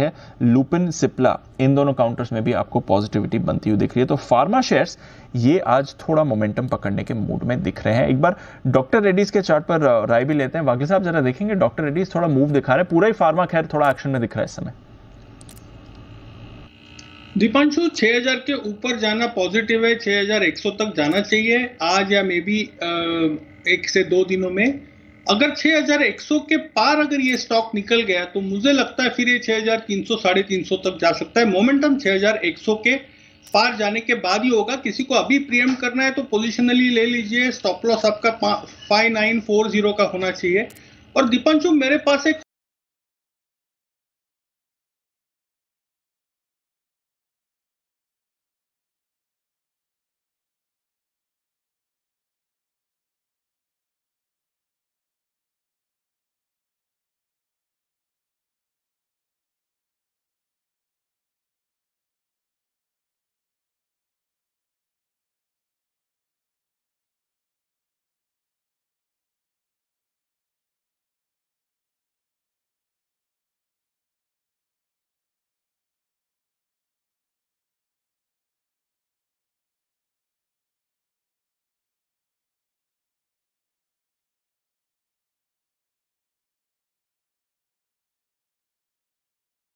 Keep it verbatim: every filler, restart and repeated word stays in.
है, लुपिन, सिप्ला, इन दोनों काउंटर्स में भी आपको पॉजिटिविटी बनती हुई दिख रही है। तो फार्मा शेयर्स ये आज थोड़ा मोमेंटम पकड़ने के मूड में दिख रहे हैं। एक बार डॉक्टर रेड्डीज के चार्ट पर राय भी लेते हैं। वागिल साहब जरा देखेंगे, डॉक्टर रेड्डीज थोड़ा मूव दिखा रहे हैं, पूरा ही फार्मा खैर थोड़ा एक्शन में दिख रहा है इस समय। दीपांशु, छह हज़ार के ऊपर जाना पॉजिटिव है, छह हज़ार एक सौ तक जाना चाहिए आज या मे बी एक से दो दिनों में। अगर छह हज़ार एक सौ के पार अगर ये स्टॉक निकल गया तो मुझे लगता है फिर ये छह हज़ार तीन सौ साढ़े तीन सौ तक जा सकता है। मोमेंटम छह हज़ार एक सौ के पार जाने के बाद ही होगा। किसी को अभी प्रीएम करना है तो पोजिशनली ले लीजिए। स्टॉप लॉस आपका फाइव नाइन फोर जीरो का होना चाहिए। और दीपांशु, मेरे पास एक